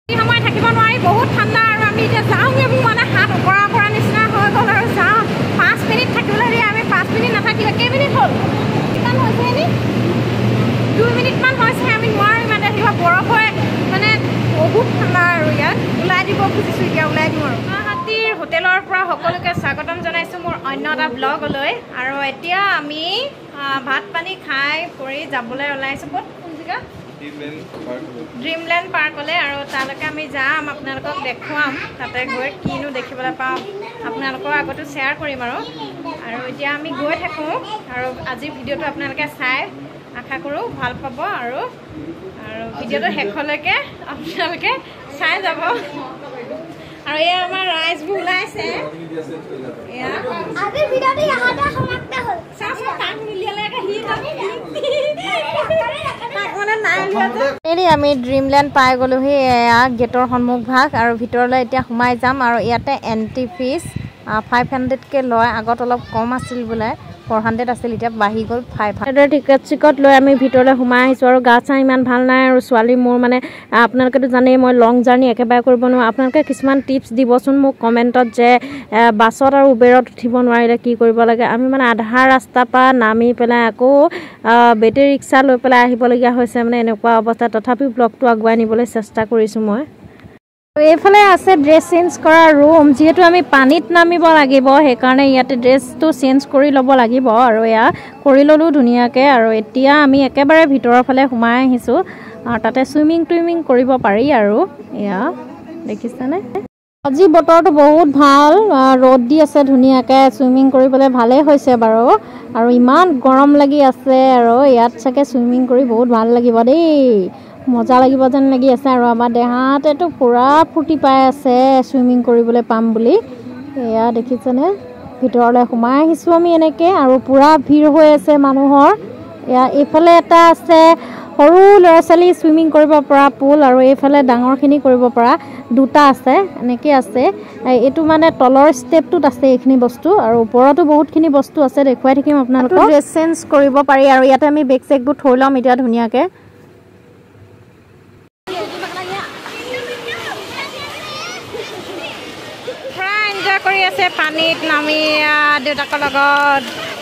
সময় থাকিব নোৱাৰি বহুত ঠাণ্ডা আৰু আমি এতিয়া যাওঁগে মোৰ মানে হাত ওপৰা পৰা নিচিনা হৈ গ'ল আৰু যাওঁ 5 মিনিট থাকিবলৈ আমি 5 মিনিট নাথাকিলে কেইমিনিট হ'ল কিমান হৈছে এনে 2 মিনিটমান হৈছে আমি নোৱাৰি মানে থাকিব বৰফ হয় মানে বহুত ঠাণ্ডা আৰু ইয়াত ওলাই দিব খুজিছোঁ এতিয়া ওলাই দিম আৰু গুৱাহাটীৰ হোটেলৰ পৰা সকলোকে স্বাগতম জনাইছোঁ মোৰ অন্য এটা ব্লগলৈ আৰু এতিয়া আমি ভাত পানী খাই কৰি যাবলৈ ওলাইছোঁ ক'ত কোন জেগা Dreamland পাৰ্কলৈ আৰু তালৈকে আমি যাম আপোনালোকক দেখুৱাম তাতে গৈ কিনো দেখিবলৈ পাম আপোনালোকৰ আগতো শ্বেয়াৰ কৰিম আৰু এতিয়া আমি গৈ থাকোঁ আৰু আজি ভিডিঅ'টো আপোনালোকে চাই আশা কৰোঁ ভাল পাব আৰু ভিডিঅ'টো শেষলৈকে আপোনালোকে চাই যাব আৰু এয়া আমাৰ ৰাইজবোৰ ওলাইছে আমি ড্ৰিমলেণ্ড পাই গ'লোহি এয়া গেটৰ সন্মুখ ভাগ আৰু ভিতৰলৈ এতিয়া সোমাই যাম আৰু ইয়াতে এণ্ট্ৰি ফিজ 500কৈ লয় আগত অলপ কম আছিল বোলে 400 আছিল এতিয়া বাঢ়ি গ'ল 500 টিকেট লৈ আমি ভিতৰলৈ সোমাই আহিছোঁ আৰু গা চা ইমান ভাল নাই আৰু ছোৱালী মোৰ মানে আপোনালোকেতো জানেই মই লং জাৰ্ণি একেবাৰে কৰিব নোৱাৰোঁ আপোনালোকে কিছুমান টিপছ দিবচোন মোক কমেণ্টত যে বাছত আৰু উবেৰত উঠিব নোৱাৰিলে কি কৰিব লাগে আমি মানে আধা ৰাস্তাৰ পৰা নামি পেলাই আকৌ বেটেৰী ৰিক্সা লৈ পেলাই আহিবলগীয়া হৈছে মানে এনেকুৱা অৱস্থা তথাপিও ব্লগটো আগুৱাই নিবলৈ চেষ্টা কৰিছোঁ মই এইফালে আছে ড্ৰেছ চেঞ্জ কৰা ৰুম যেহেতু আমি পানীত নামিব লাগিব সেইকাৰণে ইয়াতে ড্ৰেছটো চেঞ্জ কৰি ল'ব লাগিব আৰু এয়া কৰি ল'লোঁ ধুনীয়াকৈ আৰু এতিয়া আমি একেবাৰে ভিতৰৰ ফালে সোমাই আহিছোঁ আৰু তাতে চুইমিং কৰিব পাৰি আৰু এয়া দেখিছেনে আজি বতৰটো বহুত ভাল ৰ'দ দি আছে ধুনীয়াকৈ চুইমিং কৰিবলৈ ভালেই হৈছে বাৰু আৰু ইমান গৰম লাগি আছে আৰু ইয়াত চাগে চুইমিং কৰি বহুত ভাল লাগিব দেই মজা লাগিব যেন লাগি আছে আৰু আমাৰ দেহাতেতো পুৰা ফূৰ্তি পাই আছে চুইমিং কৰিবলৈ পাম বুলি এয়া দেখিছেনে ভিতৰলৈ সোমাই আহিছোঁ আমি এনেকৈ আৰু পুৰা ভিৰ হৈ আছে মানুহৰ এয়া এইফালে এটা আছে সৰু ল'ৰা ছোৱালী চুইমিং কৰিব পৰা পুল আৰু এইফালে ডাঙৰখিনি কৰিব পৰা দুটা আছে এনেকৈ আছে এইটো মানে তলৰ ষ্টেপটোত আছে এইখিনি বস্তু আৰু ওপৰতো বহুতখিনি বস্তু আছে দেখুৱাই থাকিম আপোনালোকক ড্ৰেছ চেঞ্জ কৰিব পাৰি আৰু ইয়াতে আমি বেগ চেগবোৰ থৈ ল'ম এতিয়া ধুনীয়াকৈ কৰি আছে পানীত নামি দেউতাকৰ লগত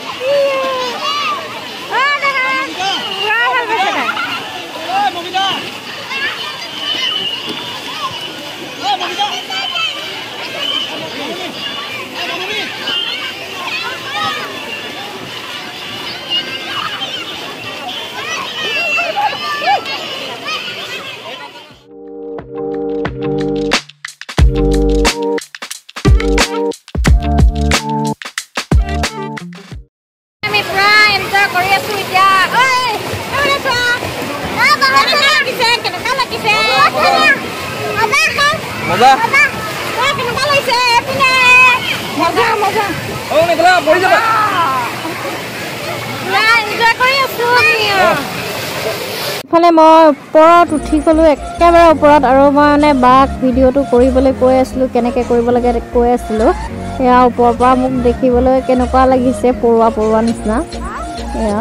ইফালে মই ওপৰত উঠি গ'লোঁ একেবাৰে ওপৰত আৰু মই মানে বাক ভিডিঅ'টো কৰিবলৈ কৈ আছিলোঁ কেনেকৈ কৰিব লাগে কৈ আছিলোঁ এয়া ওপৰৰ পৰা মোক দেখিবলৈ কেনেকুৱা লাগিছে পৰুৱা নিচিনা এয়া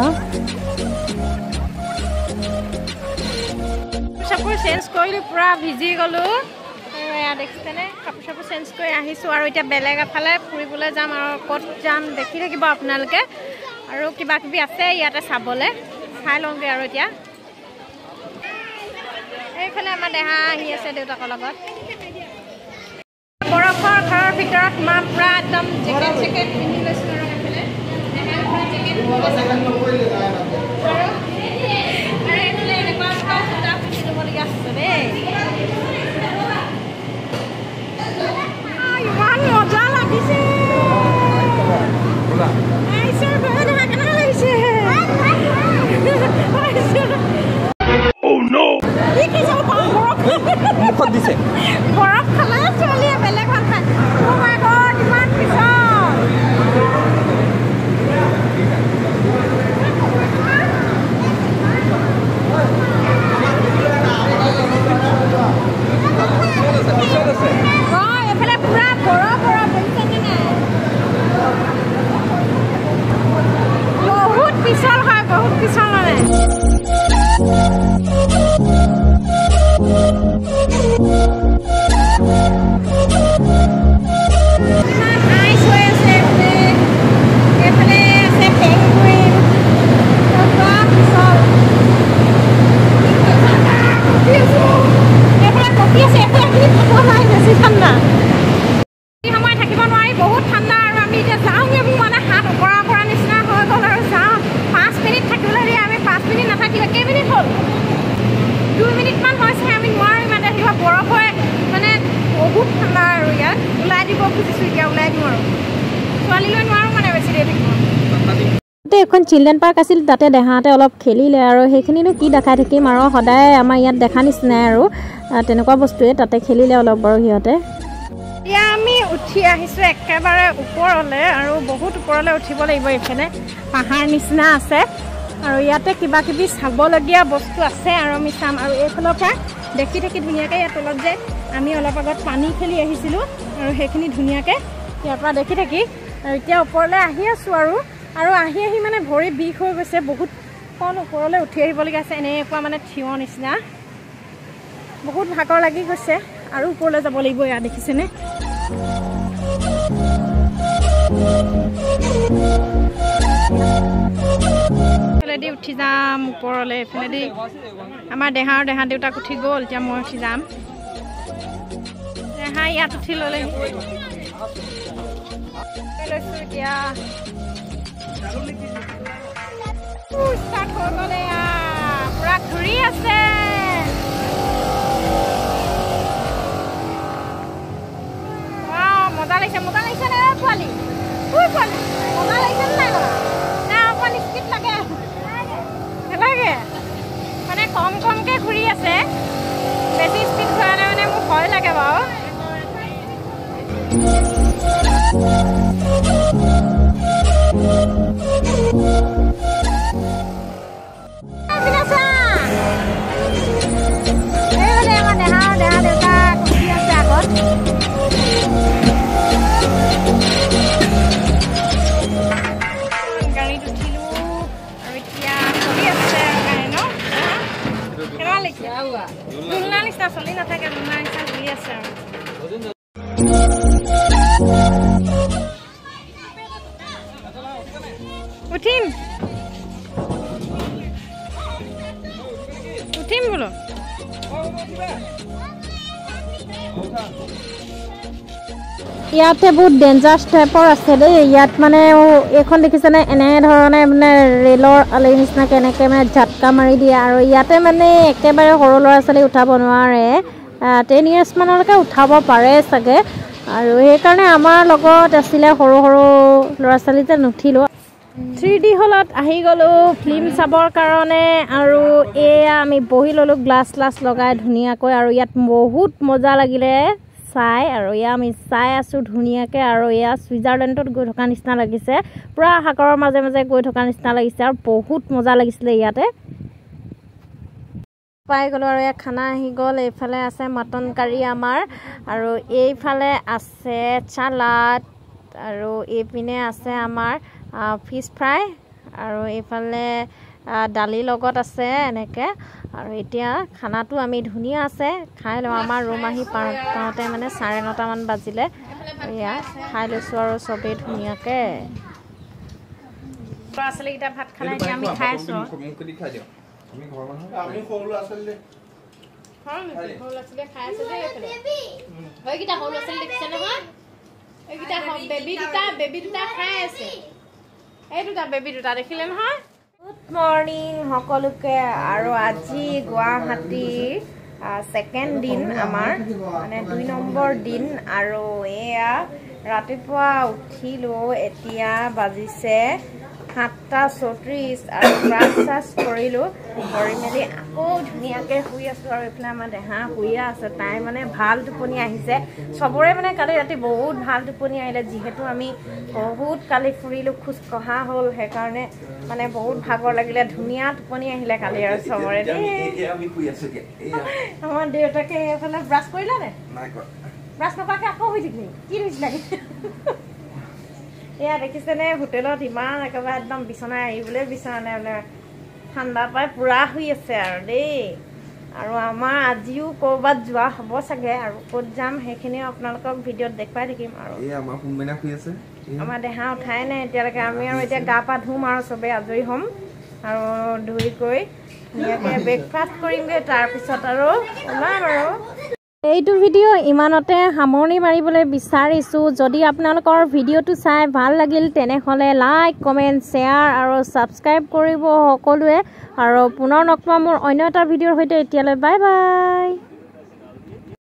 কাপোৰ চেঞ্জ কৰিলোঁ পুৰা ভিজি গ'লোঁ এয়া দেখিছেনে কাপোৰ চাপোৰ চেঞ্জ কৰি আহিছোঁ আৰু এতিয়া বেলেগ এফালে ফুৰিবলৈ যাম আৰু ক'ত যাম দেখি থাকিব আপোনালোকে আৰু কিবা কিবি আছে ইয়াতে চাবলৈ চাই লওঁগৈ আৰু এতিয়া এইফালে আমাৰ দেহা আহি আছে দেউতাকৰ লগত বৰফৰ ঘৰৰ ভিতৰত সোমাম পুৰা একদম জেকেট পিন্ধি লৈছোঁ আৰু এইফালে দেহাই পুৰা জেকেট আৰু এইফালে এনেকুৱা জোতা পিন্ধি ল'বলগীয়া আছে দেই ইমান মজা লাগিছে কেনেকুৱা লাগিছে মুখত দিছে বৰফ খালে ছোৱালীয়ে বেলেগ ভাল পায় ইমান পিছত এইফালে পুৰা বৰফ বহুত পিছল হয় বহুত পিছল মানে দিব খুজিছোঁ এতিয়া ওলাই দিওঁ আৰু ছোৱালীলৈ নোৱাৰোঁ মানে বেছি দেৰি থাকিব এখন চিলড্ৰেন পাৰ্ক আছিল তাতে দেহাতে অলপ খেলিলে আৰু সেইখিনিনো কি দেখাই থাকিম আৰু সদায় আমাৰ ইয়াত দেখা নিচিনাই আৰু তেনেকুৱা বস্তুৱে তাতে খেলিলে অলপ বাৰু সিহঁতে এতিয়া আমি উঠি আহিছোঁ একেবাৰে ওপৰলৈ আৰু বহুত ওপৰলৈ উঠিব লাগিব এইফালে পাহাৰ নিচিনা আছে আৰু ইয়াতে কিবা কিবি চাবলগীয়া বস্তু আছে আৰু আমি চাম আৰু এইফালৰ পৰা দেখি থাকি ধুনীয়াকৈ ইয়াত তলত যে আমি অলপ আগত পানী খেলি আহিছিলোঁ আৰু সেইখিনি ধুনীয়াকৈ ইয়াৰ পৰা দেখি থাকি আৰু এতিয়া ওপৰলৈ আহি আছোঁ আৰু আহি আহি মানে ভৰি বিষ হৈ গৈছে বহুতখন ওপৰলৈ উঠি আহিবলগীয়া আছে এনেকুৱা মানে থিয় নিচিনা বহুত ভাগৰ লাগি গৈছে আৰু ওপৰলৈ যাব লাগিব ইয়াত দেখিছেনে এইফালেদি উঠি যাম ওপৰলৈ এইফালেদি আমাৰ দেহা দেউতাক উঠি গ'ল এতিয়া মই উঠি যাম দেহা ইয়াত উঠি ল'লে লৈছোঁ এতিয়া ষ্টাৰ্ট হৈ গ'লে পুৰা ঘূৰি আছে মজা লাগিছে নে পোৱালি মজা লাগিছে নাই অকণমান স্পীড লাগে নালাগে মানে কমকৈ ঘূৰি আছে বেছি স্পীড ঘূৰালে মানে মোৰ ভয় লাগে বাৰু চলি নাথাকে ঘূৰি আছে আৰু উঠিম বোলো ইয়াতে বহুত ডেঞ্জাৰাছ টাইপৰ আছে দেই ইয়াত মানে এইখন দেখিছেনে এনেধৰণে মানে ৰেলৰ আলিৰ নিচিনাকৈ এনেকৈ মানে ঝাটকা মাৰি দিয়ে আৰু ইয়াতে মানে একেবাৰে সৰু ল'ৰা ছোৱালী উঠাব নোৱাৰে 10 years মানলৈকে উঠাব পাৰে চাগে আৰু সেইকাৰণে আমাৰ লগত আছিলে সৰু ল'ৰা ছোৱালী যে নুঠিলোঁ 3D হলত আহি গ'লোঁ ফিল্ম চাবৰ কাৰণে আৰু এয়া আমি বহি ল'লোঁ গ্লাছ লগাই ধুনীয়াকৈ আৰু ইয়াত বহুত মজা লাগিলে চাই আৰু এয়া আমি চাই আছোঁ ধুনীয়াকৈ আৰু এয়া ছুইজাৰলেণ্ডত গৈ থকা নিচিনা লাগিছে পুৰা সাগৰৰ মাজে মাজে গৈ থকা নিচিনা লাগিছে আৰু বহুত মজা লাগিছিলে ইয়াতে পাই গ'লোঁ আৰু ইয়াত খানা আহি গ'ল এইফালে আছে মটন কাৰী আমাৰ আৰু এইফালে আছে চালাড আৰু এইপিনে আছে আমাৰ ফিছ ফ্ৰাই আৰু এইফালে দালি লগত আছে এনেকৈ আৰু এতিয়া খানাটো আমি ধুনীয়া আছে খাই লওঁ আমাৰ ৰুম আহি পাওঁতে মানে 9:30 মান বাজিলে এয়া খাই লৈছোঁ আৰু চবেই ধুনীয়াকৈ ল'ৰা ছোৱালীকেইটা ভাত খালে এতিয়া আমি খাই আছোঁ বেবী দুটা দেখিলে নহয় গুড মৰ্ণিং সকলোকে আৰু আজি গুৱাহাটীৰ ছেকেণ্ড দিন আমাৰ মানে 2 নম্বৰ দিন আৰু এয়া ৰাতিপুৱা উঠিলোঁ এতিয়া বাজিছে 7:34 আৰু ব্ৰাছ কৰিলোঁ কৰি মেলি আকৌ ধুনীয়াকৈ শুই আছোঁ আৰু এইফালে আমাৰ দেহা শুইয়ে আছে তাই মানে ভাল টোপনি আহিছে চবৰে মানে কালি ৰাতি বহুত ভাল টোপনি আহিলে যিহেতু আমি বহুত কালি ফুৰিলোঁ খোজ কঢ়া হ'ল সেইকাৰণে মানে বহুত ভাগৰ লাগিলে ধুনীয়া টোপনি আহিলে কালি আৰু চবৰে আমাৰ দেউতাকে এইফালে ব্ৰাছ কৰিলে নে ব্ৰাছ নকৰাকৈ আকৌ শুই থাকিলে কি হৈছিলে এয়া দেখিছেনে হোটেলত ইমান একেবাৰে একদম বিচনা আহিবলৈ বিচনা নাই বোলে ঠাণ্ডা পাই পুৰা শুই আছে আৰু দেই আৰু আমাৰ আজিও ক'ৰবাত যোৱা হ'ব চাগে আৰু ক'ত যাম সেইখিনি আপোনালোকক ভিডিঅ'ত দেখুৱাই থাকিম আৰু আমাৰ দেহা উঠাই নাই এতিয়ালৈকে আমি আৰু এতিয়া গা পা ধুম আৰু চবেই আজৰি হ'ম আৰু ধুই কৰি ধুনীয়াকৈ ব্ৰেকফাষ্ট কৰিমগৈ তাৰপিছত আৰু ওলাম আৰু এইটো ভিডিঅ' ইমানতে সামৰণি মাৰিবলৈ বিচাৰিছোঁ যদি আপোনালোকৰ ভিডিঅ'টো চাই ভাল লাগিল তেনেহ'লে লাইক কমেণ্ট শ্বেয়াৰ আৰু ছাবস্ক্ৰাইব কৰিব সকলোৱে আৰু পুনৰ লগ পাম মোৰ অন্য এটা ভিডিঅ'ৰ সৈতে এতিয়ালৈ বাই বাই